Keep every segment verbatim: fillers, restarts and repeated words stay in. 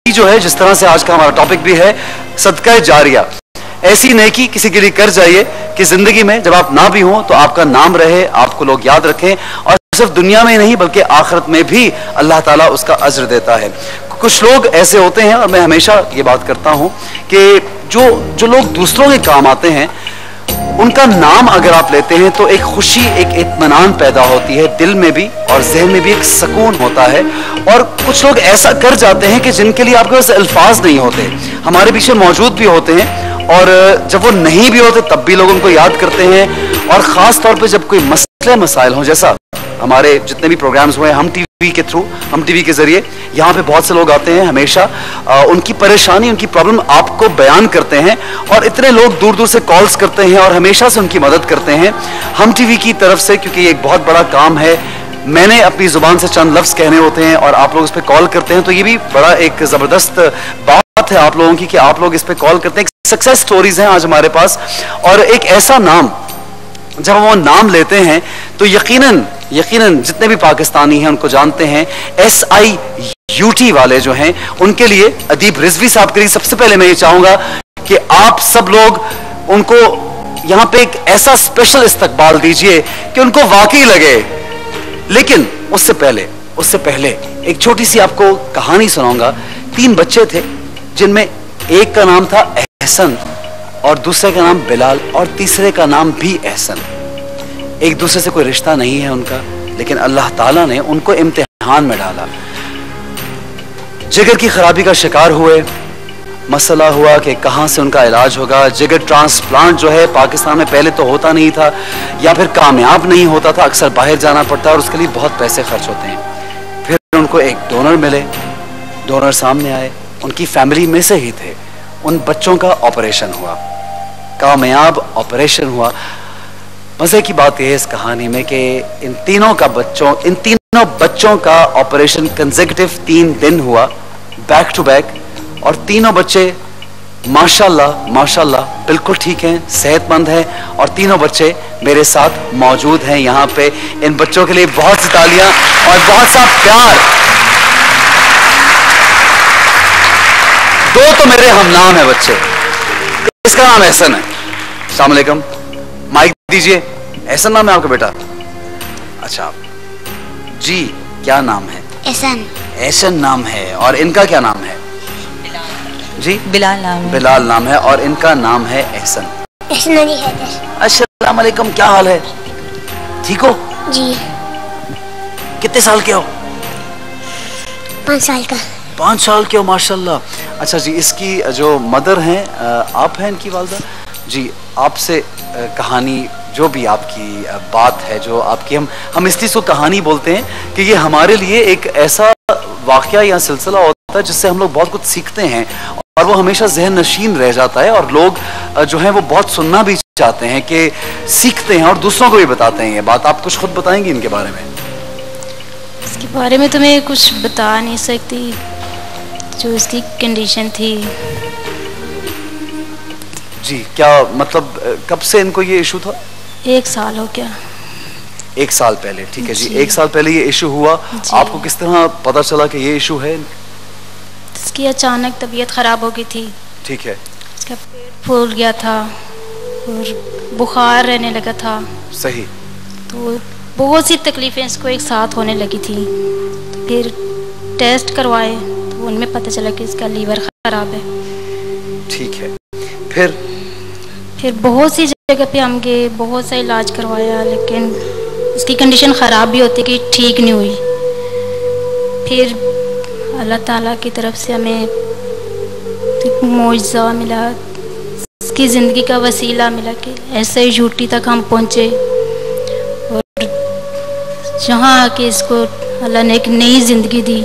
जो है, जिस तरह से आज का हमारा टॉपिक भी है सदका जारिया, ऐसी नेकी किसी के लिए कर जाइए कि जिंदगी में जब आप ना भी हो तो आपका नाम रहे, आपको लोग याद रखें, और सिर्फ दुनिया में नहीं बल्कि आखिरत में भी अल्लाह ताला उसका अज्र देता है। कुछ लोग ऐसे होते हैं, और मैं हमेशा ये बात करता हूं कि जो जो लोग दूसरों के काम आते हैं उनका नाम अगर आप लेते हैं तो एक खुशी, एक इत्मीनान पैदा होती है दिल में भी, और ज़हन में भी एक सुकून होता है। और कुछ लोग ऐसा कर जाते हैं कि जिनके लिए आपके पास अल्फाज नहीं होते, हमारे पीछे मौजूद भी होते हैं, और जब वो नहीं भी होते तब भी लोग उनको याद करते हैं। और ख़ास तौर पे जब कोई मसले मसाइल हों, जैसा हमारे जितने भी प्रोग्राम्स हुए हम टीवी के थ्रू, हम टीवी के जरिए यहाँ पे बहुत से लोग आते हैं, हमेशा आ, उनकी परेशानी, उनकी प्रॉब्लम आपको बयान करते हैं, और इतने लोग दूर दूर से कॉल्स करते हैं और हमेशा से उनकी मदद करते हैं हम टीवी की तरफ से, क्योंकि ये एक बहुत बड़ा काम है। मैंने अपनी जुबान से चंद लफ्ज़ कहने होते हैं और आप लोग इस पर कॉल करते हैं, तो ये भी बड़ा एक ज़बरदस्त बात है आप लोगों की कि आप लोग इस पर कॉल करते हैं। सक्सेस स्टोरीज हैं आज हमारे पास, और एक ऐसा नाम, जब वो नाम लेते हैं तो यकीनन यकीनन जितने भी पाकिस्तानी हैं उनको जानते हैं, एस आई यू टी वाले जो हैं, उनके लिए अदीब रिजवी साहब के लिए सबसे पहले मैं ये चाहूंगा कि आप सब लोग उनको यहाँ पे एक ऐसा स्पेशल इस्तकबाल दीजिए कि उनको वाकई लगे। लेकिन उससे पहले उससे पहले एक छोटी सी आपको कहानी सुनाऊंगा। तीन बच्चे थे जिनमें एक का नाम था एहसन, और दूसरे का नाम बिलाल, और तीसरे का नाम भी एहसन। एक दूसरे से कोई रिश्ता नहीं है उनका, लेकिन अल्लाह ताला ने उनको इम्तिहान में डाला। जिगर की खराबी का शिकार हुए, मसला हुआ कि कहां से उनका इलाज होगा। जिगर ट्रांसप्लांट जो है पाकिस्तान में पहले तो होता नहीं था, या फिर कामयाब नहीं होता था, अक्सर बाहर जाना पड़ता है और उसके लिए बहुत पैसे खर्च होते हैं। फिर उनको एक डोनर मिले, डोनर सामने आए, उनकी फैमिली में से ही थे। उन बच्चों का ऑपरेशन हुआ, कामयाब ऑपरेशन हुआ। मजे की बात यह है इस कहानी में कि इन तीनों का बच्चों इन तीनों बच्चों का ऑपरेशन कंसेक्यूटिव तीन दिन हुआ, बैक टू बैक, और तीनों बच्चे माशाल्लाह माशाल्लाह बिल्कुल ठीक हैं, सेहतमंद हैं, और तीनों बच्चे मेरे साथ मौजूद हैं यहाँ पे। इन बच्चों के लिए बहुत सी तालियां और बहुत सा प्यार। दो तो मेरे हम नाम है बच्चे, इसका नाम एहसन है। अस्सलाम वालेकुम, माइक दीजिए। एहसन नाम है आपका बेटा? अच्छा जी, क्या नाम है? एहसन। एहसन नाम है, और इनका क्या नाम है? बिलाल। जी, बिलाल नाम है। बिलाल नाम है, और इनका नाम है एहसन। एहसन अली हैदर। अस्सलाम वालेकुम, क्या हाल है? ठीक हो? जी। कितने साल के हो? पाँच साल का। पाँच साल के हो, माशाल्लाह। अच्छा जी, इसकी जो मदर हैं आप हैं, इनकी वालदा जी, आपसे कहानी, जो भी आपकी बात है, जो आपकी, हम हम इस चीज़ को कहानी बोलते हैं कि ये हमारे लिए एक ऐसा वाक़या या सिलसिला होता है जिससे हम लोग बहुत कुछ सीखते हैं, और वो हमेशा जहन नशीन रह जाता है, और लोग जो हैं वो बहुत सुनना भी चाहते हैं, कि सीखते हैं और दूसरों को भी बताते हैं ये बात। आप कुछ खुद बताएंगे इनके बारे में? इसके बारे में तो मैं कुछ बता नहीं सकती, जो इसकी कंडीशन थी। जी, क्या मतलब कब से इनको ये इशू था? एक साल हो गया। एक साल पहले, ठीक है जी, एक साल पहले ये इशू हुआ। आपको किस तरह पता चला कि ये इशू है? इसकी अचानक तबीयत खराब हो गई थी, ठीक है, इसका पेट फूल गया था और बुखार रहने लगा था। सही। तो बहुत सी तकलीफें इसको एक साथ होने लगी थी। तो फिर टेस्ट करवाए तो उनमें पता चला कि इसका लीवर खराब है। ठीक है। फिर फिर बहुत सी जगह पे हम गए, बहुत सा इलाज करवाया, लेकिन इसकी कंडीशन ख़राब भी होती कि ठीक नहीं हुई। फिर अल्लाह ताला की तरफ से हमें एक मौजज़ा मिला, इसकी ज़िंदगी का वसीला मिला कि ऐसे ही यूटी तक हम पहुँचे, और जहाँ आके इसको अल्लाह ने एक नई ज़िंदगी दी।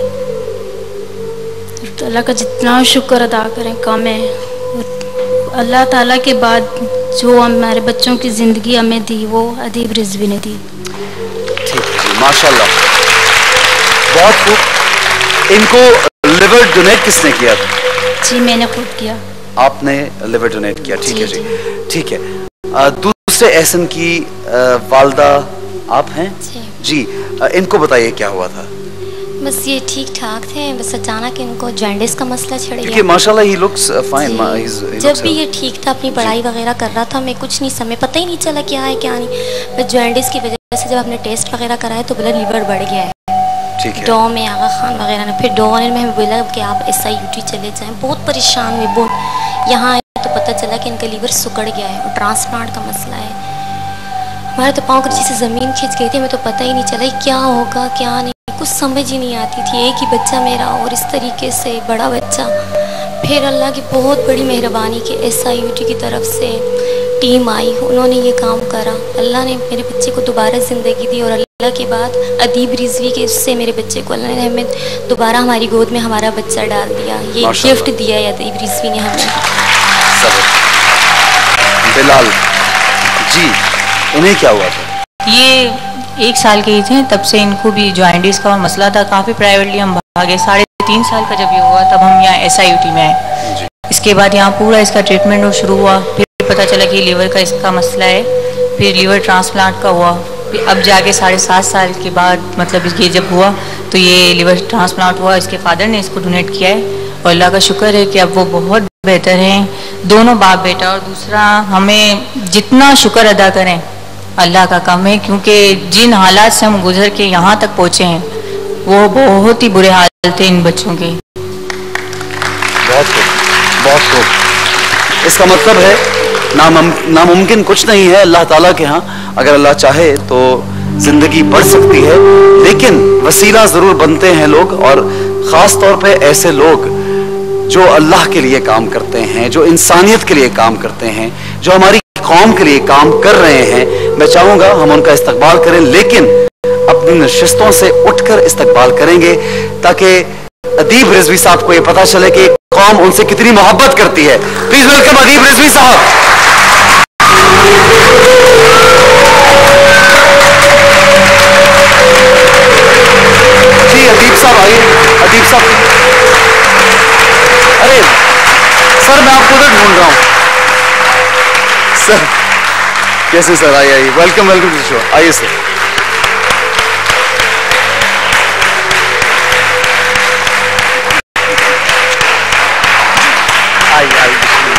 तो अल्लाह का जितना शुक्र अदा करें कम है। अल्लाह ताला के बाद जो हमारे बच्चों की ज़िंदगी हमें दी वो अदीब रिजवी ने दी। ठीक है, माशाल्लाह, बहुत खूब। इनको लिवर डोनेट किसने किया था? जी, मैंने खुद किया। आपने लिवर डोनेट किया, ठीक है जी, ठीक है। दूसरे एहसन की वालदा आप हैं? जी, जी, इनको बताइए क्या हुआ था? बस ये ठीक ठाक थे, बस अचानक इनको जॉन्डिस का मसला छिड़ गया। देखिए माशाल्लाह ही लुक्स फाइन। जब भी ये ठीक था, अपनी पढ़ाई वगैरह कर रहा था, मैं कुछ नहीं समय पता ही नहीं चला क्या है क्या नहीं। बस जॉन्डिस की वजह से जब हमने टेस्ट वगैरह कराया तो बोला लीवर बढ़ गया है। ठीक है। डॉ में आगा खान वगैरह ने, फिर डॉ ने हमें बोला कि आप एस आई यू टी चले जाएँ। बहुत परेशान हुए, बहुत यहाँ आए तो पता चला कि इनका लीवर सुकड़ गया है और ट्रांसप्लांट का मसला है। हमारे तो पाँव नीचे से ज़मीन खिंच गई थी, हमें तो पता ही नहीं चला क्या होगा क्या नहीं, कुछ समझ ही नहीं आती थी। एक ही बच्चा मेरा और इस तरीके से बड़ा बच्चा। फिर अल्लाह की बहुत बड़ी मेहरबानी कि एस आई यू टी की तरफ से टीम आई, उन्होंने ये काम करा। अल्लाह ने मेरे बच्चे को दोबारा ज़िंदगी दी और अल्लाह के बाद अदीब रिजवी के उससे मेरे बच्चे को अल्लाह ने हमें दोबारा हमारी गोद में हमारा बच्चा डाल दिया। ये गिफ्ट दिया है अदीब रिजवी ने हमें। बिलाल जी, इन्हें क्या हुआ था? ये एक साल के ही थे, तब से इनको भी जॉन्डिस का मसला था। काफ़ी प्राइवेटली हम भागे। साढ़े तीन साल का जब ये हुआ तब हम यहाँ एस आई यू टी में आए। इसके बाद यहाँ पूरा इसका ट्रीटमेंट शुरू हुआ। फिर पता चला कि लीवर का इसका मसला है, फिर लीवर ट्रांसप्लांट का हुआ। फिर अब जाके साढ़े सात साल के बाद मतलब ये जब हुआ तो ये लीवर ट्रांसप्लांट हुआ। इसके फादर ने इसको डोनेट किया है और अल्लाह का शुक्र है कि अब वो बहुत बेहतर हैं, दोनों बाप बेटा। और दूसरा, हमें जितना शुक्र अदा करें अल्लाह का कम है, क्योंकि जिन हालात से हम गुजर के यहाँ तक पहुँचे हैं वो बहुत ही बुरे हाल थे इन बच्चों के। बहुत खूब, बहुत खूब। इसका मतलब है नामुम नामुमकिन कुछ नहीं है अल्लाह ताला के यहाँ। अगर अल्लाह चाहे तो जिंदगी बढ़ सकती है, लेकिन वसीला जरूर बनते हैं लोग, और ख़ास तौर पे ऐसे लोग जो अल्लाह के लिए काम करते हैं, जो इंसानियत के लिए काम करते हैं, जो हमारी कौम के लिए काम कर रहे हैं। मैं चाहूंगा हम उनका इस्तकबाल करें, लेकिन अपनी नशिस्तों से उठकर इस्तकबाल करेंगे ताकि अदीब रिजवी साहब को यह पता चले कि कौम उनसे कितनी मोहब्बत करती है। प्लीज वेलकम अदीब रिजवी साहब। जी अदीब साहब आइए। अदीब साहब, अरे सर मैं आपको उधर ढूंढ रहा हूं। सर कैसे सर? आइए आइए, welcome welcome to the show. आइए सर। आइए आइए।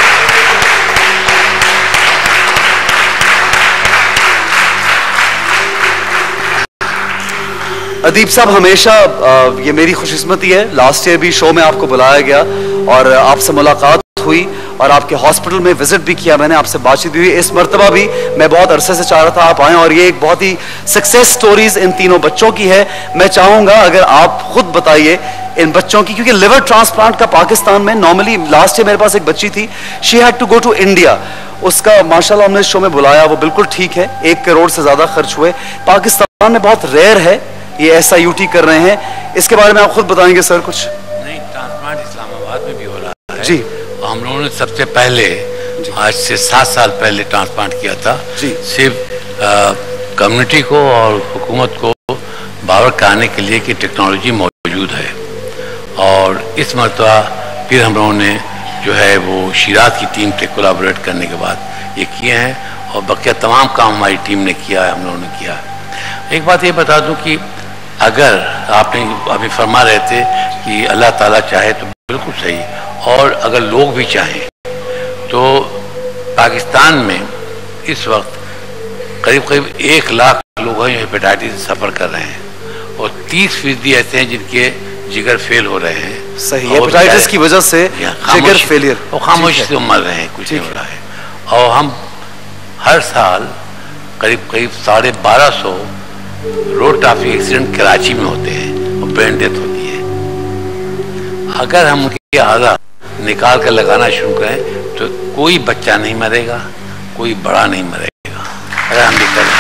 अदीब साहब, हमेशा ये मेरी खुशकिस्मती है, लास्ट ईयर भी शो में आपको बुलाया गया और आपसे मुलाकात हुई और आपके हॉस्पिटल में विजिट भी किया मैंने, आपसे बातचीत हुई। इस मर्तबा भी मैं बहुत अरसे से चाह रहा था आप आएं, और ये एक बहुत ही सक्सेस स्टोरीज इन तीनों बच्चों की है। मैं चाहूंगा अगर आप खुद बताइए इन बच्चों की, क्योंकि लिवर ट्रांसप्लांट का पाकिस्तान में नॉर्मली, लास्ट ईयर मेरे पास एक बच्ची थी, she had to go to India, उसका माशाल्लाह हमने इस शो में बुलाया, वो बिल्कुल ठीक है, एक करोड़ से ज्यादा खर्च हुए। पाकिस्तान में बहुत रेयर है ये एस आई यू टी कर रहे हैं, इसके बारे में आप खुद बताएंगे सर कुछ? नहीं, ट्रांसप्लांट इस्लामाबाद में भी हो रहा है जी। हम लोगों ने सबसे पहले आज से सात साल पहले ट्रांसप्लांट किया था जी। सिर्फ कम्युनिटी को और हुकूमत को बावर कराने के लिए कि टेक्नोलॉजी मौजूद है, और इस मरतबा फिर हम लोगों ने जो है वो शिराज की टीम से कोलैबोरेट करने के बाद ये किए हैं, और बकिया तमाम काम हमारी टीम ने किया है, हम लोगों ने किया है। एक बात ये बता दूं कि अगर आपने अभी फरमा रहे थे कि अल्लाह ताला चाहे तो बिल्कुल सही, और अगर लोग भी चाहें तो पाकिस्तान में इस वक्त करीब करीब एक लाख लोग हैं जो हेपेटाइटिस से सफ़र कर रहे हैं, और तीस फीसदी ऐसे हैं जिनके जिगर फेल हो रहे हैं। सही, हेपेटाइटिस की वजह से जिगर फेलियर, और खामोशी से मर रहे हैं, कुछ नहीं हो रहा है। और हम हर साल करीब करीब साढ़े बारह सौ रोड ट्रैफिक एक्सीडेंट कराची में होते हैं और ब्रेन डेथ होती है। अगर हम उनकी हालत निकाल कर लगाना शुरू करें तो कोई बच्चा नहीं मरेगा, कोई बड़ा नहीं मरेगा। अगर हम ये करें,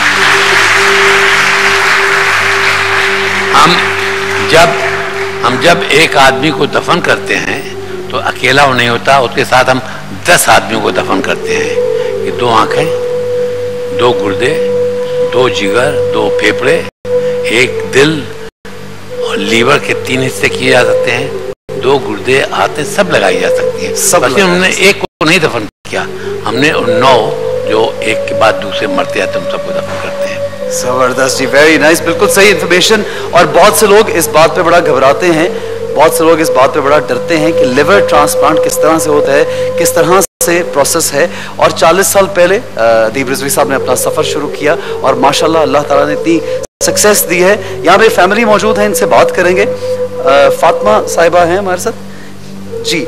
हम जब हम जब एक आदमी को दफन करते हैं तो अकेला वो नहीं होता, उसके साथ हम दस आदमियों को दफन करते हैं। ये दो आंखें, दो गुर्दे, दो जिगर, दो फेफड़े, एक दिल और लीवर के तीन हिस्से किए जा सकते हैं, दो गुर्दे, आते सब लगाई जा सकती है। सब हमने एक को नहीं दफन किया, हमने नौ जो एक के बाद दूसरे मरते आते हम सबको दफन करते हैं। जबरदस्त जी, वेरी नाइस, बिल्कुल सही इंफॉर्मेशन। और बहुत से लोग इस बात पे बड़ा घबराते हैं, बहुत से लोग इस बात पे बड़ा डरते हैं कि लिवर ट्रांसप्लांट किस तरह से होता है, किस तरह से प्रोसेस है। और चालीस साल पहले अदीब रिजवी साहब ने अपना सफर शुरू किया और माशाल्लाह अल्लाह ताला ने इतनी सक्सेस दी है। यहाँ पे फैमिली मौजूद है, इनसे बात करेंगे। फातिमा साहिबा हैं हमारे साथ जी।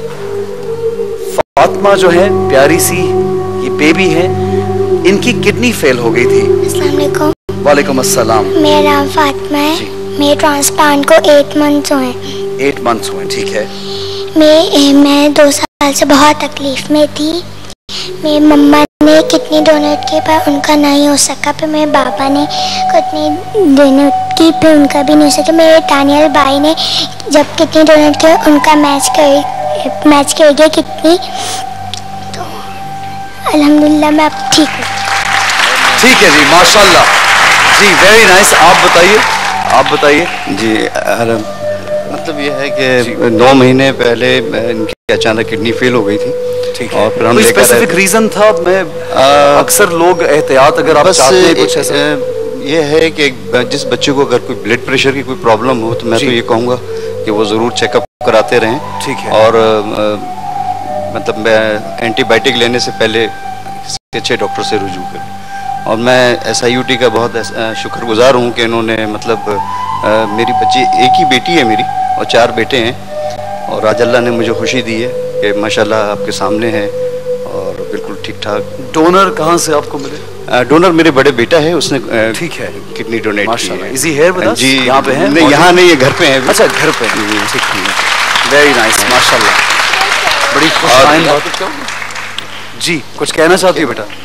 फातिमा जो है प्यारी सी ये बेबी है, इनकी किडनी फेल हो गई थी। अस्सलाम वालेकुम। वालेकुम अस्सलाम। मेरा नाम फातिमा है। मेरे ट्रांसप्लांट को एट मंथ्स हुए। एट मंथ्स हुए, ठीक है। मैं मैं दो साल से बहुत तकलीफ में थी। मेरी मम्मा ने किडनी डोनेट की पर उनका नहीं हो सका, फिर मेरे पापा ने किडनी डोनेट की फिर उनका भी नहीं हो सका। मेरे तानियल भाई ने जब किडनी डोनेट किया उनका मैच कर मैच कर गया किडनी, तो अल्हम्दुलिल्लाह मैं अब ठीक हूँ। ठीक है जी, माशाल्लाह जी, वेरी नाइस। आप बताइए, आप बताइए जी। मतलब ये है कि दो महीने पहले इनकी अचानक किडनी फेल हो गई थी। ठीक है। और फिर हम स्पेसिफिक रीजन था? मैं अक्सर लोग एहतियात अगर आप चाहते हैं कुछ ऐसा, ये है कि जिस बच्चे को अगर कोई ब्लड प्रेशर की कोई प्रॉब्लम हो तो मैं तो ये कहूँगा कि वो ज़रूर चेकअप कराते रहें। ठीक है। और आ, मतलब एंटीबायोटिक लेने से पहले किसी अच्छे डॉक्टर से रुजू करें। और मैं एस आई यू टी का बहुत शुक्रगुजार हूँ कि इन्होंने मतलब आ, मेरी बच्ची एक ही बेटी है मेरी और चार बेटे हैं, और आज अल्लाह ने मुझे खुशी दी है कि माशाल्लाह आपके सामने है और बिल्कुल ठीक ठाक। डोनर कहाँ से आपको मिले? डोनर मेरे बड़े बेटा है, उसने ठीक है किडनी डोनेट की है। Is he here with us? जी यहाँ पे है? नहीं, यहाँ नहीं, ये घर पे है। अच्छा, घर पे है, ठीक है। वेरी नाइस, माशाल्लाह, बड़ी खुशआइंद बात है। जी कुछ कहना चाहती हो बेटा?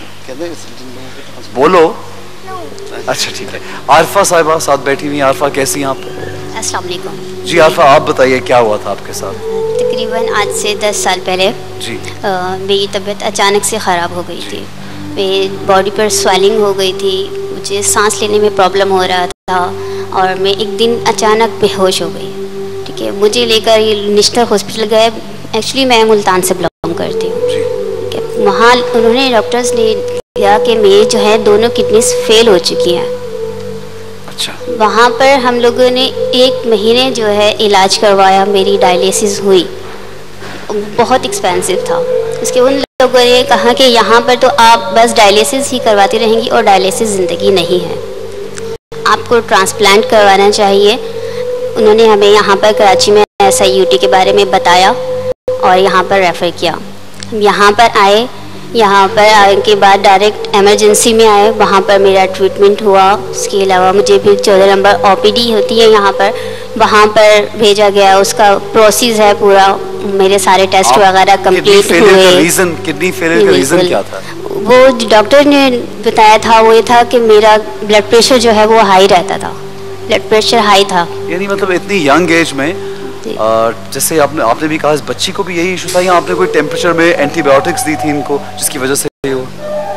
बोलो। अच्छा ठीक है। आरफा साहिबा साथ बैठी हुई। आरफा कैसी हैं आप? अस्सलाम वालेकुम। जी आरफा, आप बताइए क्या हुआ था आपके साथ? तकरीबन आज से दस साल पहले जी आ, मेरी तबीयत अचानक से ख़राब हो गई थी। मेरी बॉडी पर स्वेलिंग हो गई थी, मुझे सांस लेने में प्रॉब्लम हो रहा था और मैं एक दिन अचानक बेहोश हो गई। ठीक है, मुझे लेकर ये निश्तर हॉस्पिटल गए। एक्चुअली मैं मुल्तान से बिलोंग करती हूँ। ठीक है, वहाँ उन्होंने डॉक्टर्स ने किया कि मेरी जो है दोनों किडनीज फेल हो चुकी हैं। अच्छा। वहाँ पर हम लोगों ने एक महीने जो है इलाज करवाया, मेरी डायलिसिस हुई, बहुत एक्सपेंसिव था। उसके उन लोगों ने कहा कि यहाँ पर तो आप बस डायलिसिस ही करवाती रहेंगी और डायलिसिस ज़िंदगी नहीं है, आपको ट्रांसप्लांट करवाना चाहिए। उन्होंने हमें यहाँ पर कराची में एस आई यू टी के बारे में बताया और यहाँ पर रेफ़र किया। हम यहाँ पर आए, यहाँ पर आने के बाद डायरेक्ट एमरजेंसी में आए, वहाँ पर मेरा ट्रीटमेंट हुआ। उसके अलावा मुझे फिर चौदह नंबर ओ पी डी होती है यहाँ पर, वहाँ पर भेजा गया। उसका प्रोसेस है पूरा, मेरे सारे टेस्ट वगैरह कंप्लीट हुए। रीज़न किडनी फेलियर का रीज़न क्या था? वो डॉक्टर ने बताया था वो ये था कि मेरा ब्लड प्रेशर जो है वो हाई रहता था, ब्लड प्रेशर हाई था। यानी मतलब इतनी यंग एज में आ, जैसे आपने आपने भी कहा इस बच्ची को भी यही इशू था, या आपने कोई टेम्परेचर में एंटीबायोटिक्स दी थी इनको जिसकी वजह से ये हो?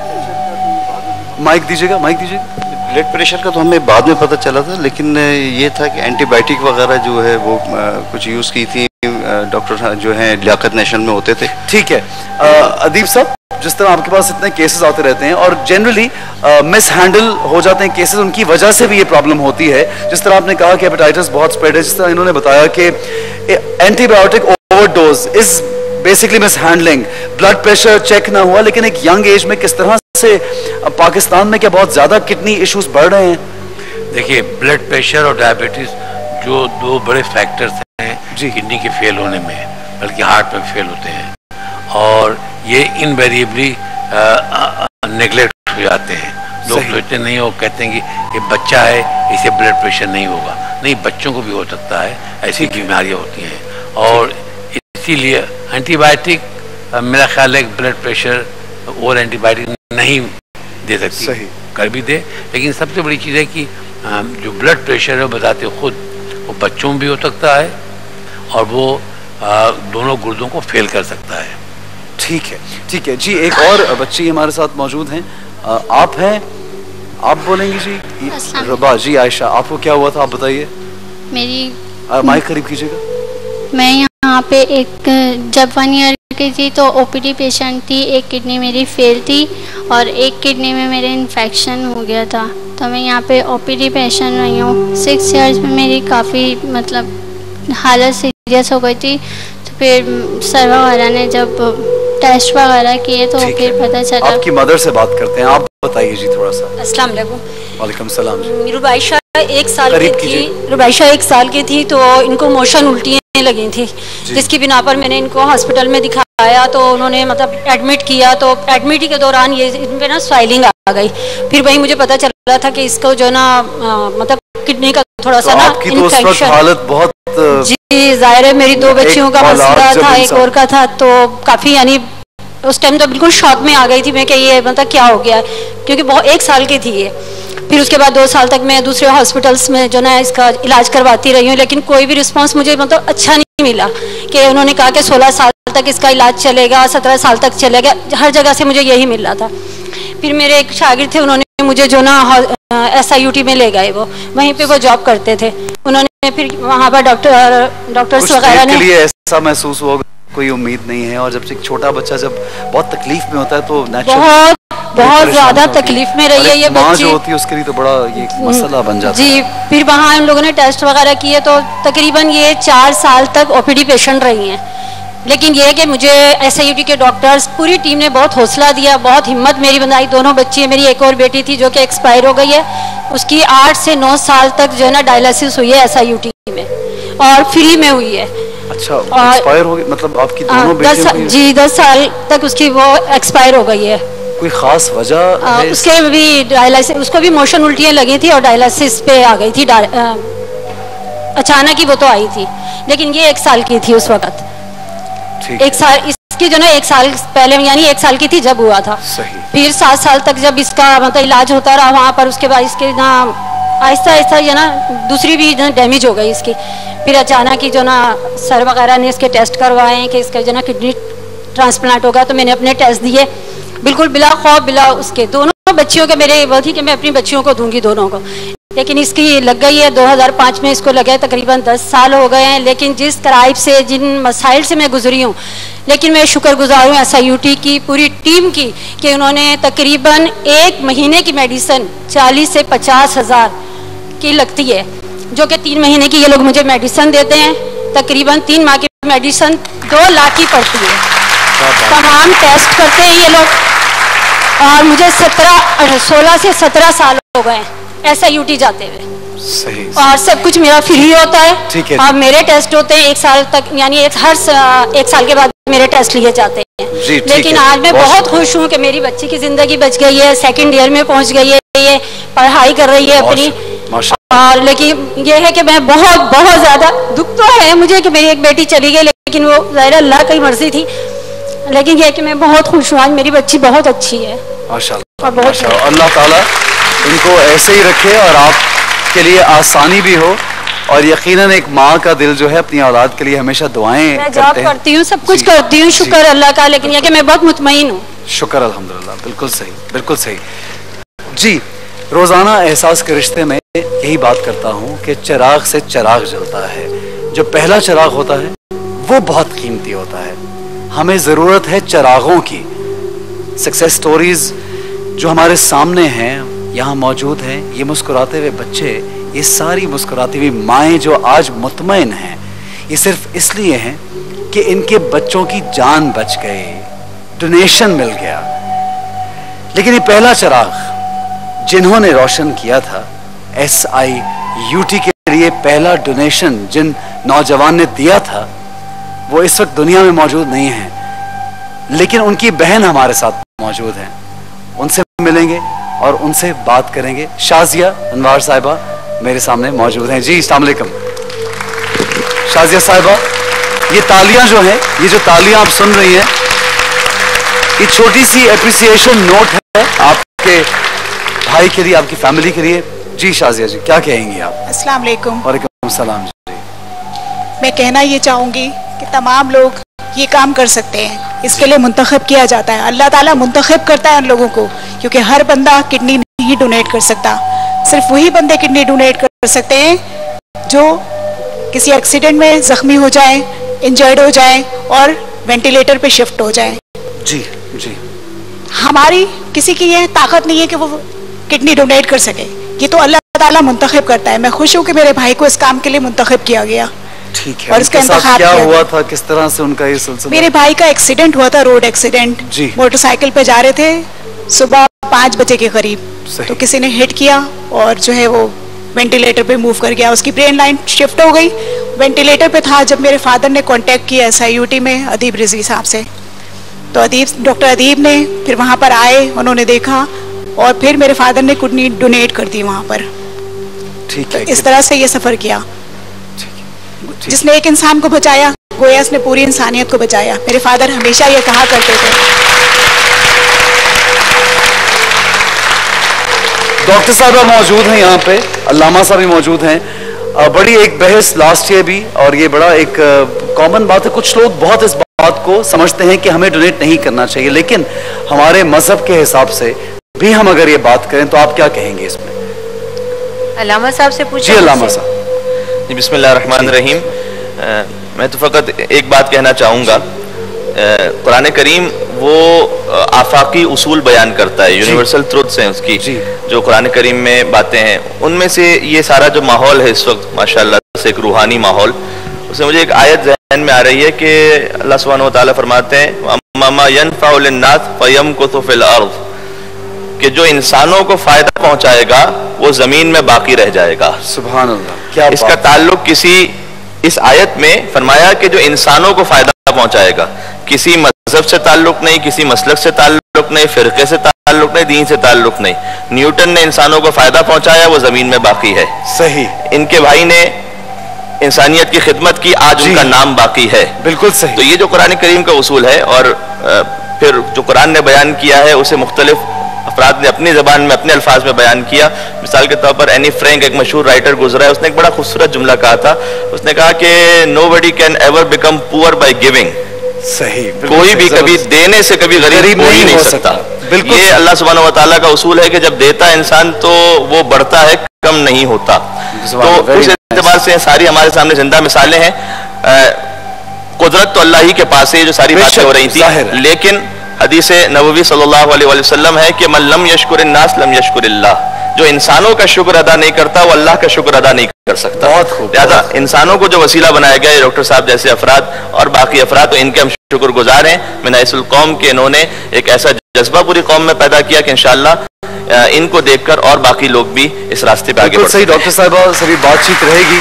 माइक दीजिएगा, माइक दीजिएगा। ब्लड प्रेशर का तो हमें बाद में पता चला था, लेकिन ये था कि एंटीबायोटिक वगैरह जो है वो आ, कुछ यूज़ की थी। डॉक्टर जो हैं लियाकत नेशनल में होते थे। ठीक है। अदीब साहब, जिस तरह आपके पास इतने केसेस आते रहते हैं और जनरली मिस हैंडल हो जाते हैं केसेस, उनकी वजह से भी ये प्रॉब्लम होती है। जिस तरह आपने कहा कि हेपेटाइटिस बहुत स्प्रेड है, जिस तरह इन्होंने बताया कि antibiotic overdose is basically mishandling, blood pressure check ना हुआ, लेकिन एक यंग एज में किस तरह से पाकिस्तान में क्या बहुत ज्यादा किडनी इश्यूज बढ़ रहे हैं? देखिए, ब्लड प्रेशर और डायबिटीज जो दो बड़े फैक्टर्स हैं किडनी के फेल होने में, बल्कि हार्ट में फेल होते हैं, और ये इनवेरिएबली नेग्लेक्ट हो जाते हैं। लोग सोचते नहीं हो, कहते हैं कि ये बच्चा है इसे ब्लड प्रेशर नहीं होगा। नहीं, बच्चों को भी हो सकता है, ऐसी बीमारियां होती हैं। और इसीलिए एंटीबायोटिक मेरा ख्याल है ब्लड प्रेशर और एंटीबायोटिक नहीं दे सकती, सही कर भी दे, लेकिन सबसे बड़ी चीज़ है कि जो ब्लड प्रेशर है बताते खुद वो बच्चों में भी हो सकता है और वो आ, दोनों गुर्दों को फेल कर सकता है। ठीक है, ठीक है जी। एक और बच्ची हमारे साथ मौजूद हैं, आप हैं, आप बोलेंगी जी। रबा जी, आयशा, आपको क्या हुआ था आप बताइए। मेरी माइक करीब कीजिएगा। मैं यहाँ पे एक जब वन ईयर की थी तो ओपीडी पेशेंट थी, एक किडनी मेरी फेल थी और एक किडनी में मेरे इन्फेक्शन हो गया था। तो मैं यहाँ पे ओपीडी पेशेंट रही हूँ। सिक्स इयर्स में मेरी काफ़ी मतलब हालत सीरियस हो गई थी। तो फिर सर वगैरह ने जब टेस्ट वगैरह किए तो फिर पता चला। आपकी मदर से बात करते हैं, आप बताइए जी थोड़ा सा। अस्सलाम वालेकुम। वालेकुम सलाम जी। रुबाइशा एक साल की थी, रुबाइशा एक साल की थी तो इनको मोशन उल्टियाँ लगी थी, जिसकी बिना पर मैंने इनको हॉस्पिटल में दिखाया तो उन्होंने मतलब एडमिट किया। तो एडमिट के दौरान ये इन पे ना स्वेलिंग आ गई। फिर वही मुझे पता चला था कि इसको जो ना मतलब किडनी का थोड़ा सा ना इन्फेक्शन। हालत बहुत जी जाहिर है, मेरी दो बच्चियों का मसला था, एक और का था, तो काफी यानी उस टाइम तो बिल्कुल शॉक में आ गई थी मैं कि ये मतलब क्या हो गया, क्योंकि बहुत एक साल की थी ये। फिर उसके बाद दो साल तक मैं दूसरे हॉस्पिटल्स में जो ना इसका इलाज करवाती रही हूँ, लेकिन कोई भी रिस्पांस मुझे मतलब अच्छा नहीं मिला। कि उन्होंने कहा कि सोलह साल तक इसका इलाज चलेगा, सत्रह साल तक चलेगा, हर जगह से मुझे यही मिल रहा था। फिर मेरे एक शागिर्द थे, उन्होंने मुझे जो ना एस आई यू टी में ले गए, वो वहीं पे वो जॉब करते थे। उन्होंने फिर वहाँ पर डॉक्टर डॉक्टर्स वगैरह ने ऐसा महसूस हुआ कोई उम्मीद नहीं है, और जब से छोटा बच्चा जब बहुत तकलीफ में होता है तो बहुत बहुत ज्यादा तकलीफ में रही है ये बच्ची जो होती है उसके लिए तो बड़ा ये मसला बन जाता जी। है। फिर वहाँ इन लोगों ने टेस्ट वगैरह किए तो तकरीबन ये चार साल तक ओपीडी पेशेंट रही हैं। लेकिन ये कि मुझे एस आई यू टी के डॉक्टर्स पूरी टीम ने बहुत हौसला दिया, बहुत हिम्मत मेरी बनाई। दोनों बच्ची है, मेरी एक और बेटी थी जो कि एक्सपायर हो गई है, उसकी आठ से नौ साल तक जो है ना डायलिसिस हुई है एस आई यू टी में और फ्री में हुई है। अच्छा, एक्सपायर हो गई मतलब आपकी दोनों बेटियां हुई हैं? जी दस साल तक उसकी वो एक्सपायर हो गई है। कोई खास वजह है? उसके भी डायलिसिस, उसको भी मोशन उल्टियाँ लगी थी और डायलिसिस पे आ गई थी, अचानक ही वो तो आई थी। लेकिन ये एक साल की थी उस वक्त, एक साल इसकी जो ना एक साल पहले यानी एक साल की थी जब हुआ था। सही। फिर सात साल तक जब इसका मतलब इलाज होता रहा वहाँ पर, उसके बाद इसके ना आहिस्ता आहिस्ता जो ना दूसरी भी डैमेज हो गई इसकी। फिर अचानक ही जो ना सर वगैरह ने इसके टेस्ट करवाए कि इसका जो ना किडनी ट्रांसप्लांट होगा, तो मैंने अपने टेस्ट दिए बिल्कुल बिला खौफ बिला उसके। दोनों बच्चियों के मेरे वो थी कि मैं अपनी बच्चियों को दूंगी दोनों को, लेकिन इसकी लग गई है दो हज़ार पाँच में इसको लगे तकरीबन दस साल हो गए हैं। लेकिन जिस कराइब से जिन मसाइल से मैं गुजरी हूँ, लेकिन मैं शुक्रगुजार हूँ एस आई यू टी की पूरी टीम की कि उन्होंने तकरीबन एक महीने की मेडिसिन चालीस से पचास हज़ार की लगती है, जो कि तीन महीने की ये लोग मुझे मेडिसिन देते हैं। तकरीबन तीन माह की मेडिसिन दो लाख की पड़ती है। तमाम टेस्ट करते हैं ये लोग, और मुझे सत्रह सोलह से सत्रह साल हो गए एस आई यू टी जाते हुए। सही, और सब कुछ मेरा फ्री होता है। ठीक है। और मेरे टेस्ट होते हैं एक साल तक, यानी एक हर एक साल के बाद मेरे टेस्ट लिए जाते हैं। जी, लेकिन आज मैं बहुत खुश हूँ कि मेरी बच्ची की जिंदगी बच गई है, सेकंड ईयर में पहुँच गई है, ये पढ़ाई कर रही है अपनी। और लेकिन ये है कि मैं बहुत बहुत ज्यादा दुख तो है मुझे कि मेरी एक बेटी चली गई, लेकिन वो ज़ाहिर अल्लाह की मर्जी थी। लेकिन ये कि मैं बहुत खुश हूँ, आज मेरी बच्ची बहुत अच्छी है माशाल्लाह। माशाल्लाह, अल्लाह ताला इनको ऐसे ही रखे और आपके लिए आसानी भी हो, और यकीनन एक माँ का दिल जो है अपनी औलाद के लिए हमेशा दुआएं मैं जॉब करती हूँ, सब कुछ करती हूँ, शुक्र अल्लाह का। लेकिन यह कि मैं बहुत मुतमईन हूँ। शुक्र अल्हम्दुलिल्लाह, बिल्कुल सही, बिल्कुल सही जी। रोजाना एहसास के रिश्ते में यही बात करता हूँ कि चिराग से चिराग जलता है। जो पहला चिराग होता है वो बहुत कीमती होता है। हमें जरूरत है चिरागों की। सक्सेस स्टोरीज जो हमारे सामने हैं, यहाँ मौजूद हैं, ये मुस्कुराते हुए बच्चे, ये सारी मुस्कुराती हुई माएँ जो आज मुतमईन हैं, ये सिर्फ इसलिए हैं कि इनके बच्चों की जान बच गई, डोनेशन मिल गया। लेकिन ये पहला चिराग जिन्होंने रोशन किया था, एस आई यू टी के लिए पहला डोनेशन जिन नौजवान ने दिया था, वो इस वक्त दुनिया में मौजूद नहीं है, लेकिन उनकी बहन हमारे साथ मौजूद है। उनसे मिलेंगे और उनसे बात करेंगे। शाजिया अनवार साहिबा मेरे सामने मौजूद हैं। जी अस्सलाम वालेकुम शाजिया साहिबा, ये तालियां जो हैं, ये जो तालियां आप सुन रही हैं, ये छोटी सी एप्रिसिएशन नोट है आपके भाई के लिए, आपकी फैमिली के लिए। जी शाजिया जी, क्या कहेंगी आप? अस्सलाम वालेकुम। वालेकुम सलाम जी। मैं कहना ये चाहूँगी कि तमाम लोग ये काम कर सकते हैं, इसके लिए मुंतखब किया जाता है, अल्लाह ताला मुंतखब करता है उन लोगों को, क्योंकि हर बंदा किडनी नहीं डोनेट कर सकता। सिर्फ वही बंदे किडनी डोनेट कर सकते हैं जो किसी एक्सीडेंट में जख्मी हो जाए, इंजर्ड हो जाए और वेंटिलेटर पे शिफ्ट हो जाए। जी जी। हमारी किसी की ये ताकत नहीं है कि वो किडनी डोनेट कर सके, ये तो अल्लाह ताला मुंतखब करता है। मैं खुश हूँ कि मेरे भाई को इस काम के लिए मुंतखब किया गया। ठीक है। और इसका इंतखाब क्या हुआ था, किस तरह से उनका ये सिलसिला? मेरे भाई का एक्सीडेंट हुआ था, रोड एक्सीडेंट। मोटरसाइकिल पे जा रहे थे सुबह पाँच बजे के करीब, तो किसी ने हिट किया और जो है वो वेंटिलेटर पे मूव कर गया, उसकी ब्रेन लाइन शिफ्ट हो गई। वेंटिलेटर पे था। जब मेरे फादर ने कांटेक्ट किया एस आई यू टी में अदीब रिजवी साहब से, तो अदीब डॉक्टर अदीब ने फिर वहाँ पर आए, उन्होंने देखा और फिर मेरे फादर ने किडनी डोनेट कर दी वहाँ पर। ठीक है। इस तरह से ये सफ़र किया। जिसने एक इंसान को बचाया, गोया उसने पूरी इंसानियत को बचाया। मेरे फादर हमेशा ये कहा करते थे। डॉक्टर साहब मौजूद हैं यहाँ पे, अल्लामा साहब भी मौजूद हैं। बड़ी एक बहस लास्ट ईयर भी, और ये बड़ा एक कॉमन बात है, कुछ लोग बहुत इस बात को समझते हैं कि हमें डोनेट नहीं करना चाहिए, लेकिन हमारे मजहब के हिसाब से भी हम अगर ये बात करें तो आप क्या कहेंगे इसमें? अल्लामा साहब से पूछिए। जी अल्लामा साहब। जी बिस्मिल्लाहिर्रहमानिर्रहीम। मैं तो फ़कत एक बात कहना चाहूँगा, कुरान करीम वो आफाकी उसूल बयान करता है, यूनिवर्सल ट्रुथ्स हैं उसकी, जो कुरान करीम में बातें हैं, उनमें से ये सारा जो माहौल है इस वक्त माशाअल्लाह से एक रूहानी माहौल, उसमें मुझे एक आयत ज़हन में आ रही है कि अल्लाह सुब्हानहू व तआला फरमाते हैं अम्मा यनफ़उ लिन्नास फ़यमकुथु फ़िल अर्ज़, कि जो इंसानों को फायदा पहुंचाएगा वो जमीन में बाकी रह जाएगा। सुभान अल्लाह। क्या इसका ताल्लुक किसी इस आयत में फरमाया कि जो इंसानों को फायदा पहुंचाएगा, किसी मजहब से ताल्लुक नहीं, किसी मसलक से ताल्लुक नहीं, फिरके से ताल्लुक नहीं, दीन से ताल्लुक नहीं। न्यूटन ने इंसानों को फायदा पहुंचाया, वो जमीन में बाकी है। सही। इनके भाई ने इंसानियत की खिदमत की, आज उनका नाम बाकी है। बिल्कुल सही। तो ये जो कुरान करीम का उसूल है, और फिर जो कुरान ने बयान किया है उसे मुख्तलिफ अफराद ने अपनी जबान में अपने अल्फाज में बयान किया। मिसाल के तौर पर एनी फ्रैंक एक मशहूर राइटर गुजरा है, उसने एक बड़ा खूबसूरत जुमला कहा था। उसने कहा कि nobody can ever become poor by giving. सही। कोई भी कभी देने से कभी गरीब हो ही नहीं सकता। बिल्कुल। ये अल्लाह सुब्हानहू व तआला का उसूल है कि जब देता है इंसान तो वो बढ़ता है, कम नहीं होता। तो उस एतबार से सारी हमारे सामने जिंदा मिसालें हैं। कुदरत तो अल्लाह ही के पास है, जो सारी बातें हो रही थी, लेकिन हदीस नबवी सल्लल्लाहु अलैहि वसल्लम है कि मन लम यशकुरिन नास लम यशकुरिल्लाह, जो इंसानों का शुक्र अदा नहीं करता वो अल्लाह का शुक्र अदा नहीं कर सकता। लिहाजा इंसानों को जो वसीला बनाया गया है, डॉक्टर साहब जैसे अफराद और बाकी अफराद, तो इनके हम शुक्रगुजार हैं। मिनाइसुल कौम के इन्होंने एक ऐसा जज्बा पूरी कौम में पैदा किया कि इंशाअल्लाह इनको देखकर और बाकी लोग भी इस रास्ते पे आगे बढ़ सही। डॉक्टर साहब सभी बातचीत रहेगी,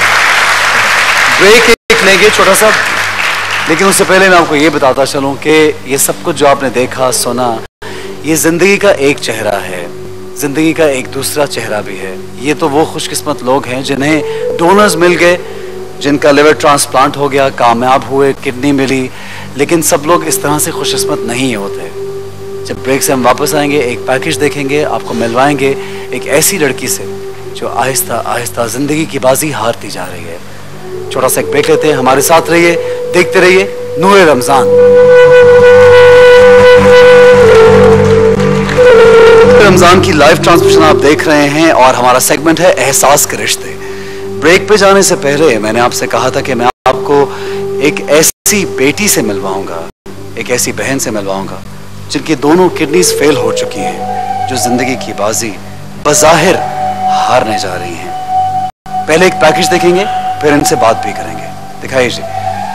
ब्रेक एक लेंगे छोटा सा, लेकिन उससे पहले मैं आपको ये बताता चलूं कि ये सब कुछ जो आपने देखा सुना, ये जिंदगी का एक चेहरा है, जिंदगी का एक दूसरा चेहरा भी है। ये तो वो खुशकिस्मत लोग हैं जिन्हें डोनर्स मिल गए, जिनका लिवर ट्रांसप्लांट हो गया, कामयाब हुए, किडनी मिली, लेकिन सब लोग इस तरह से खुशकिस्मत नहीं होते। जब ब्रेक से हम वापस आएंगे, एक पैकेज देखेंगे, आपको मिलवाएंगे एक ऐसी लड़की से जो आहिस्ता आहिस्ता जिंदगी की बाजी हारती जा रही है। छोटा सा एक ब्रेक लेते हैं, हमारे साथ रहिए, देखते रहिए नूर रमजान। रमजान की लाइव ट्रांसमिशन आप देख रहे हैं और हमारा सेगमेंट है एहसास के रिश्ते। ब्रेक पे जाने से पहले मैंने आपसे कहा था कि मैं आपको एक ऐसी बेटी से मिलवाऊंगा, एक ऐसी बहन से मिलवाऊंगा जिनकी दोनों किडनीज फेल हो चुकी हैं, जो जिंदगी की बाजी बज़ाहिर हारने जा रही हैं। पहले एक पैकेज देखेंगे, फिर इनसे बात भी करेंगे। दिखाइए जी।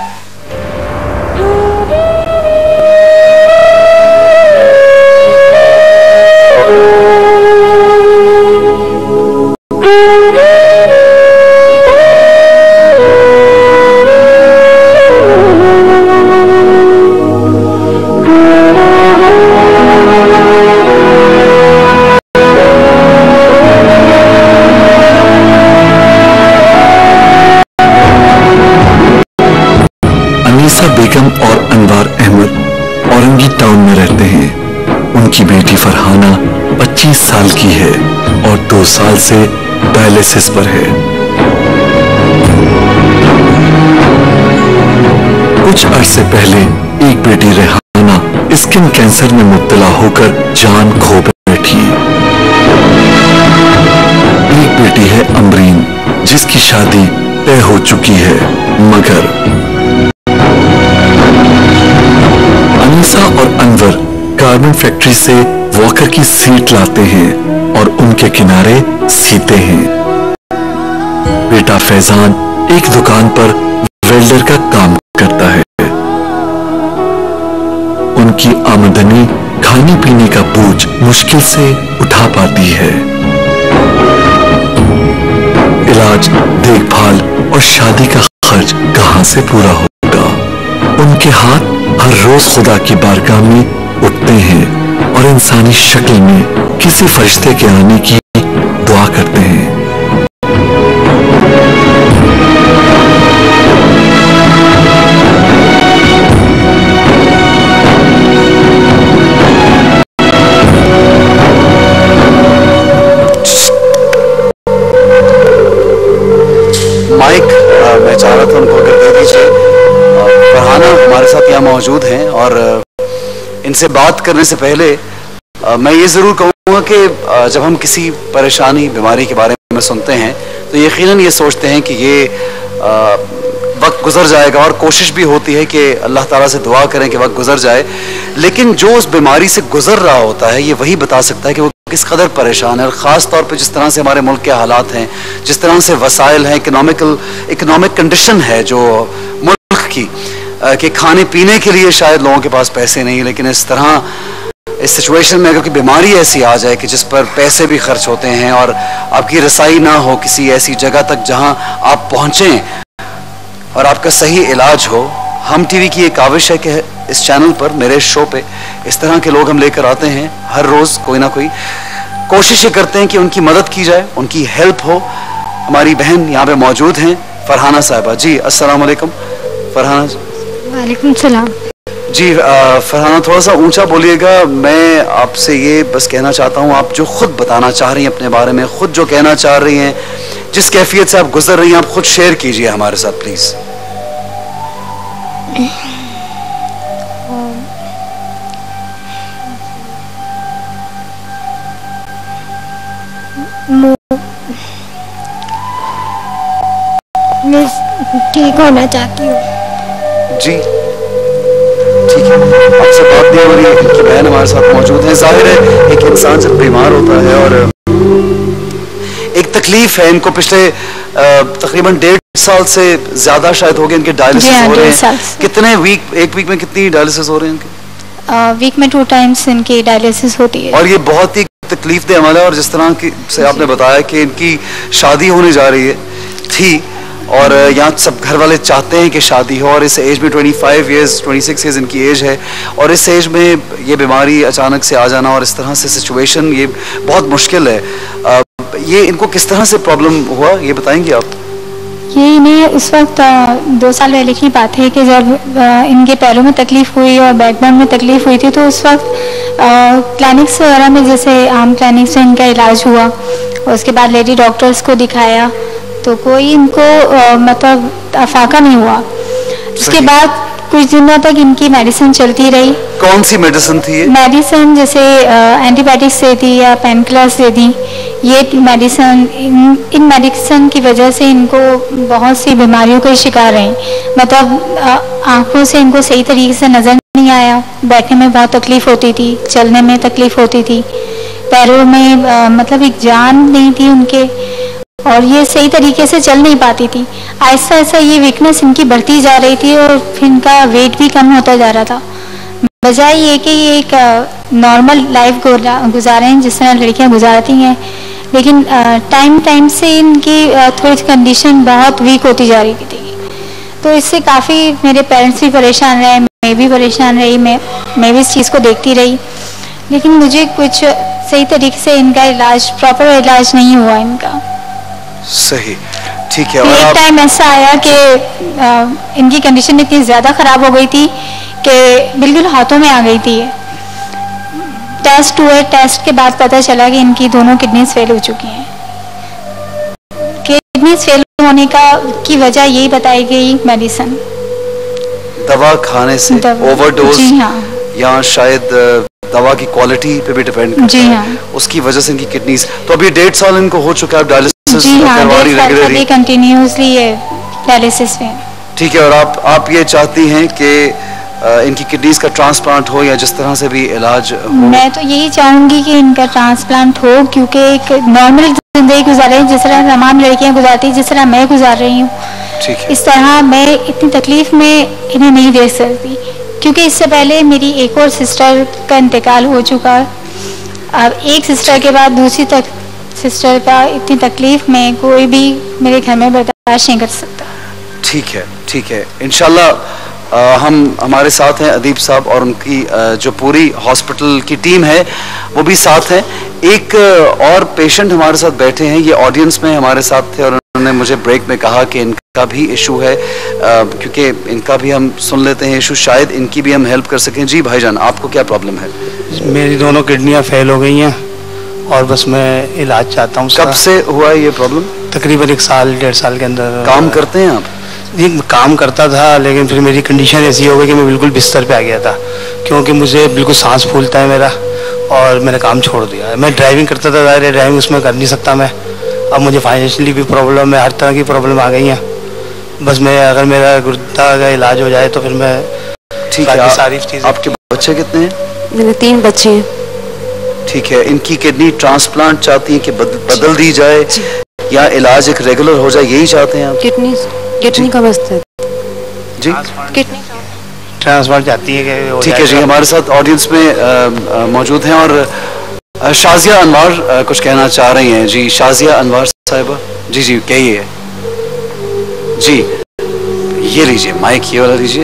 बेगम और अनवार अहमद औरंगी टाउन में रहते हैं। उनकी बेटी फरहाना पच्चीस साल की है और दो साल से डायलिसिस पर है। कुछ अरसे पहले एक बेटी रेहाना स्किन कैंसर में मुब्तला होकर जान खो बैठी। एक बेटी है अमरीन, जिसकी शादी तय हो चुकी है, मगर गारमेंट फैक्ट्री से वॉकर की सीट लाते हैं और उनके किनारे सीते हैं। बेटा फैजान एक दुकान पर वेल्डर का काम करता है। उनकी आमदनी खाने पीने का बोझ मुश्किल से उठा पाती है। इलाज, देखभाल और शादी का खर्च कहां से पूरा होगा? उनके हाथ हर रोज खुदा की बारगाह में उठते हैं और इंसानी शक्ल में किसी फरिश्ते के आने की दुआ करते हैं। माइक मैं चाह रहा था उनको अगर दे दीजिए। फरहाना हमारे साथ यहाँ मौजूद हैं और इनसे बात करने से पहले मैं ये ज़रूर कहूँगा कि जब हम किसी परेशानी बीमारी के बारे में सुनते हैं तो यकीनन ये सोचते हैं कि ये वक्त गुजर जाएगा और कोशिश भी होती है कि अल्लाह ताला से दुआ करें कि वक्त गुजर जाए। लेकिन जो उस बीमारी से गुजर रहा होता है ये वही बता सकता है कि वो किस कदर परेशान है। और ख़ास तौर पे जिस तरह से हमारे मुल्क के हालात हैं, जिस तरह से वसाइल हैं, इकोनॉमिकल इकोनॉमिक कंडीशन है जो मुल्क की, कि खाने पीने के लिए शायद लोगों के पास पैसे नहीं, लेकिन इस तरह इस सिचुएशन में अगर कोई बीमारी ऐसी आ जाए कि जिस पर पैसे भी खर्च होते हैं और आपकी रसाई ना हो किसी ऐसी जगह तक जहां आप पहुंचें और आपका सही इलाज हो। हम टीवी की एक काविश है कि इस चैनल पर, मेरे शो पे इस तरह के लोग हम लेकर आते हैं। हर रोज कोई ना कोई कोशिश ये करते हैं कि उनकी मदद की जाए, उनकी हेल्प हो। हमारी बहन यहाँ पे मौजूद हैं, फरहाना साहिबा। जी अस्सलाम वालेकुम फरहाना। वालेकुम सलाम। जी फरहाना थोड़ा सा ऊंचा बोलिएगा। मैं आपसे ये बस कहना चाहता हूँ, आप जो खुद बताना चाह रही हैं अपने बारे में, खुद जो कहना चाह रही हैं, जिस कैफियत से आप गुजर रही हैं, आप खुद शेयर कीजिए हमारे साथ प्लीज। मैं ठीक होना चाहती हूँ। जी ठीक है, आपसे बात नहीं हो रही है। इनकी बहन हमारे साथ मौजूद है। जाहिर है एक इंसान जब बीमार होता है और एक तकलीफ है, इनको पिछले तकरीबन डेढ़ साल से ज्यादा शायद हो गए इनके डायलिसिस हो रहे हैं। कितने वीक, एक वीक में कितनी डायलिसिस हो रहे हैं इनके? वीक में टू टाइम्स इनकी डायलिसिस होती है और ये बहुत ही तकलीफ दे अमल है। और जिस तरह की से आपने बताया कि इनकी शादी होने जा रही है थी और यहाँ सब घर वाले चाहते हैं कि शादी हो, और इस एज में पच्चीस इयर्स छब्बीस इयर्स इनकी एज है, और इस एज में ये बीमारी अचानक से आ जाना और इस तरह से सिचुएशन ये बहुत मुश्किल है। आ, ये इनको किस तरह से प्रॉब्लम हुआ ये बताएंगे आप? ये इन्हें उस वक्त दो साल पहले की बात है कि जब इनके पैरों में तकलीफ हुई और बैकबोन में तकलीफ हुई थी, तो उस वक्त क्लिनिक्स वगैरह में, जैसे आम क्लिनिक्स में इनका इलाज हुआ और उसके बाद लेडी डॉक्टर्स को दिखाया तो कोई इनको आ, मतलब अफाका नहीं हुआ। उसके बाद कुछ दिनों तक इनकी मेडिसिन चलती रही। कौन सी मेडिसिन थी ये? मेडिसिन जैसे एंटीबायोटिक्स दे दी या पेन किलर्स दे दी। ये मेडिसिन, इन, इन मेडिसिन की वजह से इनको बहुत सी बीमारियों के शिकार रहे। मतलब आंखों से इनको सही तरीके से नज़र नहीं आया, बैठने में बहुत तकलीफ होती थी, चलने में तकलीफ होती थी, पैरों में आ, मतलब एक जान नहीं थी उनके, और ये सही तरीके से चल नहीं पाती थी। आहिस्ता आहिस्ता ये वीकनेस इनकी बढ़ती जा रही थी और फिर इनका वेट भी कम होता जा रहा था। बजाय ये कि ये एक नॉर्मल लाइफ गुजारें जिस तरह लड़कियां गुजारती हैं, लेकिन टाइम टाइम से इनकी थोड़ी कंडीशन बहुत वीक होती जा रही थी। तो इससे काफ़ी मेरे पेरेंट्स भी परेशान रहे, मैं भी परेशान रही, मैं मैं भी इस चीज़ को देखती रही, लेकिन मुझे कुछ सही तरीके से इनका इलाज, प्रॉपर इलाज नहीं हुआ इनका। सही, ठीक है। एक टाइम ऐसा आया कि इनकी कंडीशन इतनी ज़्यादा ख़राब हो गई थी कि बिल्कुल हाथों में आ गई थी। टेस्ट हुए, टेस्ट के बाद पता चला कि इनकी दोनों किडनीज फेल हो चुकी हैं। किडनीज फेल होने का की वजह यही बताई गई मेडिसिन, दवा खाने से, ओवरडोज। जी हाँ। या शायद दवा की क्वालिटी पे भी डिपेंड करता जी हाँ। है, उसकी वजह से इनकी किडनीज। तो अभी डेढ़ साल इनको हो चुका है डायलिसिस जी हाँ, रेगुलरली कंटिन्यूअसली ये डायलिसिस में। ठीक है। और आप आप ये चाहती हैं कि इनकी किडनीज का ट्रांसप्लांट हो या जिस तरह से भी इलाज हो? मैं तो यही चाहूँगी कि इनका ट्रांसप्लांट हो, क्योंकि एक नॉर्मल जिंदगी गुजारे जिस तरह तमाम लड़कियाँ गुजारती हैं, जिस तरह मैं गुजार रही हूँ, ठीक है। इस तरह मैं इतनी तकलीफ में इन्हें नहीं देख सकती, क्योंकि इससे पहले मेरी एक और सिस्टर का इंतकाल हो चुका। अब एक सिस्टर के बाद दूसरी तक सिस्टर का इतनी तकलीफ में कोई भी मेरे घर में बर्दाश्त नहीं कर सकता। ठीक है, ठीक है, इंशाल्लाह आ, हम हमारे साथ हैं अदीब साहब और उनकी आ, जो पूरी हॉस्पिटल की टीम है वो भी साथ है। एक और पेशेंट हमारे साथ बैठे हैं, ये ऑडियंस में हमारे साथ थे और उन्होंने मुझे ब्रेक में कहा कि इनका भी इशू है, आ, क्योंकि इनका भी हम सुन लेते हैं इशू, शायद इनकी भी हम हेल्प कर सकें। जी भाईजान, आपको क्या प्रॉब्लम है? मेरी दोनों किडनियाँ फेल हो गई हैं और बस मैं इलाज चाहता हूँ। कब से हुआ है ये प्रॉब्लम? तकरीबन एक साल डेढ़ साल के अंदर। काम करते हैं आप? जी काम करता था, लेकिन फिर मेरी कंडीशन ऐसी हो गई कि मैं बिल्कुल बिस्तर पे आ गया था, क्योंकि मुझे बिल्कुल सांस फूलता है मेरा, और मैंने काम छोड़ दिया। मैं ड्राइविंग करता था, ज़ाहिर है ड्राइविंग उसमें कर नहीं सकता मैं। अब मुझे फाइनेंशियली भी प्रॉब्लम है, हर तरह की प्रॉब्लम आ गई है। बस मैं अगर मेरा गुर्दा का इलाज हो जाए तो फिर मैं ठीक है। सारी चीज़ें। आपके बच्चे कितने हैं? मैंने तीन बच्चे हैं। ठीक है, इनकी किडनी ट्रांसप्लांट चाहती हैं कि बद, बदल दी जाए या इलाज एक रेगुलर हो जाए, यही चाहते हैं आप? किडनी किडनी का मसला है जी, किडनी ट्रांसप्लांट चाहती है कि ठीक है जी। हमारे साथ ऑडियंस में मौजूद हैं और शाजिया अनवार आ, कुछ कहना चाह रही हैं। जी शाजिया अनवार साहिबा, जी जी कहिए। जी ये लीजिए माइक, ये वाला लीजिए।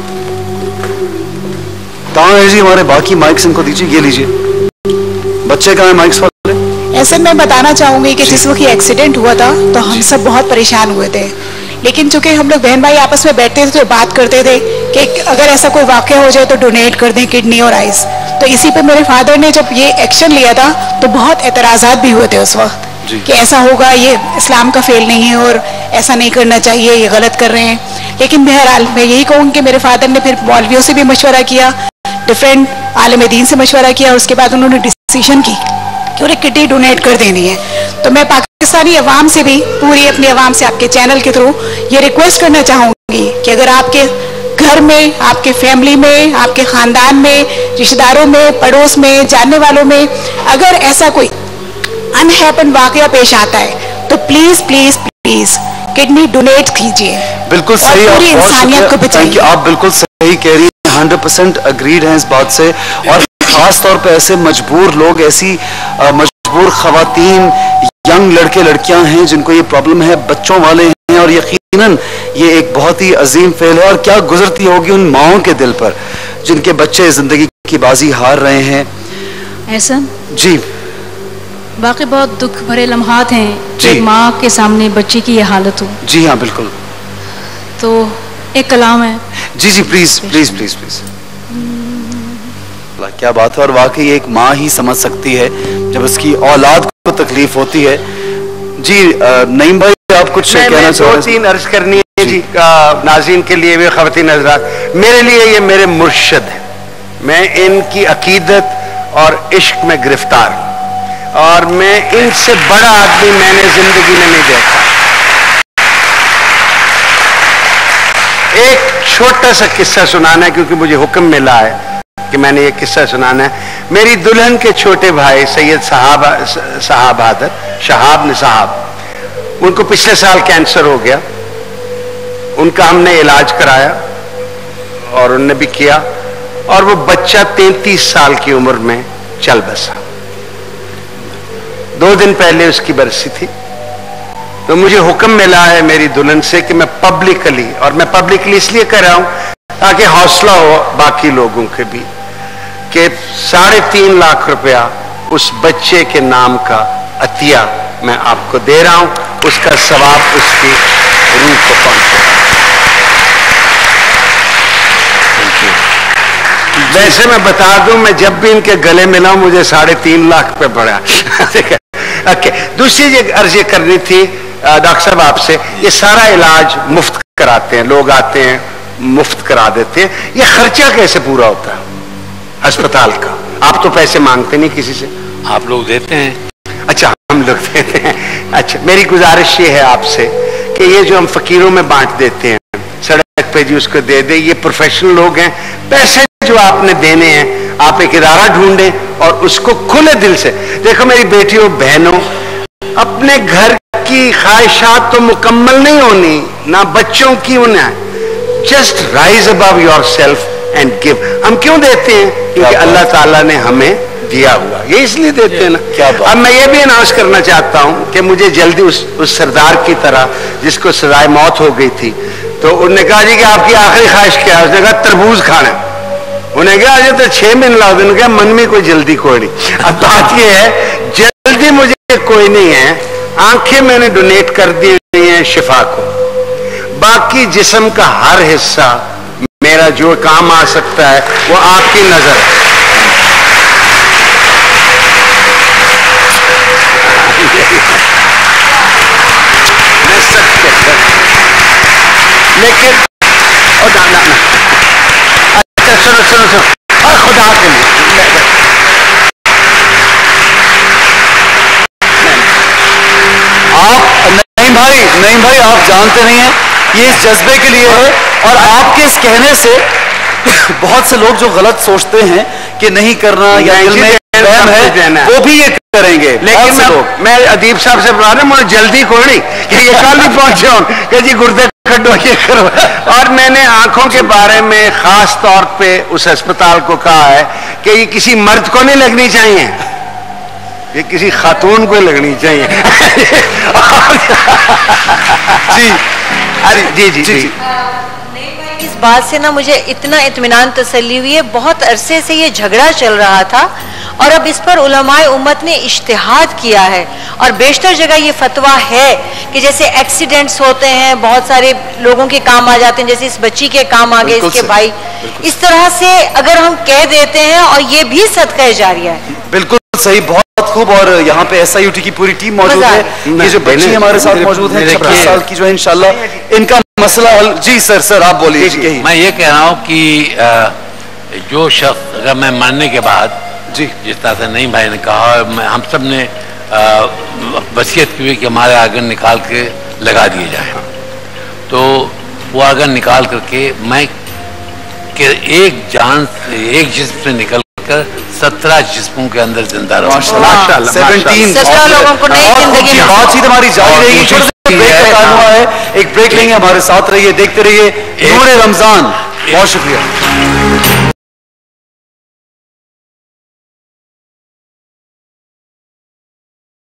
कहाँ है जी हमारे बाकी माइक्स, इनको दीजिए, ये लीजिए। बच्चे कहाँ है माइक्स वाले? ऐसे मैं बताना चाहूंगी कि जिस वक्त एक्सीडेंट हुआ था तो हम सब बहुत परेशान हुए थे, लेकिन चूंकि हम लोग बहन भाई आपस में बैठते थे तो बात करते थे कि अगर ऐसा कोई वाकया हो जाए तो डोनेट कर दें किडनी और आइस। तो इसी पे मेरे फादर ने जब ये एक्शन लिया था तो बहुत एतराज़ात भी हुए थे उस वक्त कि ऐसा होगा, ये इस्लाम का फेल नहीं है और ऐसा नहीं करना चाहिए, ये गलत कर रहे हैं। लेकिन बहरहाल मैं यही कहूँगी कि मेरे फादर ने फिर मौलवियों से भी मशवरा किया, डिफरेंट आलिम दीन से मशवरा किया, और उसके बाद उन्होंने डिसीजन की कि उन्हें किडनी डोनेट कर देनी है। तो मैं पाकिस्तानी अवाम से भी, पूरी अपनी अवाम से आपके चैनल के थ्रू ये रिक्वेस्ट करना चाहूँगी कि अगर आपके घर में, आपके फैमिली में, आपके ख़ानदान में, रिश्तेदारों में, पड़ोस में, जानने वालों में अगर ऐसा कोई अनहैपन वाकया पेश आता है तो please please please kidney donate कीजिए। बिल्कुल सही, पूरी इंसानियत को बचाइए। आप बिल्कुल सही कह रही हैं, हंड्रेड परसेंट अग्रीड हैं इस बात से। और खास तौर पे ऐसे मजबूर लोग, ऐसी मजबूर खवातीन, यंग लड़के लड़कियां हैं जिनको ये प्रॉब्लम है, बच्चों वाले हैं, और यकीनन ये एक बहुत ही अजीम फेल है। और क्या गुजरती होगी उन माओं के दिल पर जिनके बच्चे जिंदगी की बाजी हार रहे हैं। ऐसा जी बाकी बहुत दुख भरे लम्हात हैं कि माँ के सामने बच्चे की ये हालत हो। जी हाँ बिल्कुल। तो एक कलाम है। जी जी प्लीज प्लीज प्लीज प्लीज। क्या बात है, और वाकई एक माँ ही समझ सकती है जब उसकी औलाद को तकलीफ होती है। जी नईम भाई आप कुछ कहना चाह रहे हैं? दो तीन अर्ज करनी है जी, नाज़रीन के लिए भी, ख़वातीन हज़रात, मेरे लिए ये मेरे मुर्शिद है। मैं इनकी अकीदत और इश्क में गिरफ्तार हूँ, और मैं इनसे बड़ा आदमी मैंने जिंदगी में नहीं देखा। एक छोटा सा किस्सा सुनाना है क्योंकि मुझे हुक्म मिला है कि मैंने ये किस्सा सुनाना है। मेरी दुल्हन के छोटे भाई सैयद साहब साहब आदर शहाब ने साहब, उनको पिछले साल कैंसर हो गया। उनका हमने इलाज कराया और उनने भी किया, और वो बच्चा तैंतीस साल की उम्र में चल बसा। दो दिन पहले उसकी बरसी थी, तो मुझे हुक्म मिला है मेरी दुल्हन से कि मैं पब्लिकली, और मैं पब्लिकली इसलिए कर रहा हूं ताकि हौसला हो बाकी लोगों के भी, कि साढ़े तीन लाख रुपया उस बच्चे के नाम का अतिया मैं आपको दे रहा हूं, उसका सवाब उसकी रूह को पहुंचे। वैसे मैं बता दूं, मैं जब भी इनके गले मिला हूं मुझे साढ़े तीन लाख पे पड़ा। ओके, दूसरी चीज अर्ज ये करनी थी डॉक्टर साहब आपसे, ये सारा इलाज मुफ्त कराते हैं, लोग आते हैं मुफ्त करा देते हैं, ये खर्चा कैसे पूरा होता है अस्पताल का? आप तो पैसे मांगते नहीं किसी से, आप लोग देते हैं। अच्छा हम लोग देते हैं। अच्छा, मेरी गुजारिश ये है आपसे कि ये जो हम फकीरों में बांट देते हैं, सड़क पे जी उसको दे दे, ये प्रोफेशनल लोग हैं। पैसे जो आपने देने हैं, आप एक इदारा ढूंढें और उसको खुले दिल से देखो। मेरी बेटियों बहनों, अपने घर की ख्वाहिशात तो मुकम्मल नहीं होनी, ना बच्चों की होना। Just rise above yourself and give. हम क्यों देते हैं? क्योंकि अल्लाह ताला ने हमें दिया हुआ, ये इसलिए देते हैं ना। क्या बात? अब मैं ये भी अनाउंस करना चाहता हूँ कि मुझे जल्दी उस उस सरदार की तरह जिसको सजाए मौत हो गई थी, तो उन्होंने कहा जी कि आपकी आखिरी ख्वाहिश क्या है? उसने कहा तरबूज खाना। उन्हें कहा अजय तो छह महीने ला देने कहा मन में कोई जल्दी कोई नहीं। अब बात ये है, जल्दी मुझे कोई नहीं है। आंखें मैंने डोनेट कर दी हुई हैं शिफा को, बाकी जिस्म का हर हिस्सा मेरा जो काम आ सकता है वो आपकी नजर है। मैं सच कहता लेकिन और ना ना ना अच्छा सुनो सुनो सुनो और खुदा के लिए आप नहीं भाई नहीं भाई आप जानते नहीं हैं, ये इस जज्बे के लिए है। और आपके इस कहने से बहुत से लोग जो गलत सोचते हैं कि नहीं करना या दिल में वहम है, वो भी ये करेंगे। लेकिन मैं, मैं अदीब साहब से बता रहा हूँ, मुझे जल्दी कोई नहीं कि ये कल ही पहुंचे हो कि जी गुर्दे खड्डो ये करो। और मैंने आंखों के बारे में खास तौर पे उस अस्पताल को कहा है कि ये किसी मर्द को नहीं लगनी चाहिए, ये किसी खातून को लगनी चाहिए। जी अरे जी जी जी, जी। इस बात से ना मुझे इतना इत्मीनान तसल्ली हुई है। बहुत अरसे से ये झगड़ा चल रहा था और अब इस पर उलमाए उम्मत ने इज्तिहाद किया है और बेशतर जगह ये फतवा है कि जैसे एक्सीडेंट्स होते हैं, बहुत सारे लोगों के काम आ जाते हैं, जैसे इस बच्ची के काम आ गए, इसके भाई, इस तरह से अगर हम कह देते हैं और ये भी सदका जारिया है। बिल्कुल सही, बहुत खूब। और यहाँ पे एस आई यू टी की पूरी टीम मौजूद है। ये जो बच्ची हमारे साथ मौजूद है छब्बीस साल की, जो है इंशाल्लाह इनका मसला हल। जी सर सर आप बोलिए। मैं ये कह रहा हूँ कि जो शख्स अगर मैं मरने के बाद जी जिस तरह से नहीं भाई ने कहा, हम सब ने वसीयत की हुई कि हमारे आर्गन निकाल के लगा दिए जाए, तो वो आर्गन निकाल करके मैं कि एक जान से एक जिस्म से निकल कर सत्रह जिस्मों के अंदर जिंदा रहा। सत्रह लोगों को नई जिंदगी। बातचीत हमारी जारी रहेगी, छोटे से ब्रेक का टाइम हुआ है, एक ब्रेक लेंगे, हमारे साथ रहिए, देखते रहिए नूर रमजान। बहुत शुक्रिया।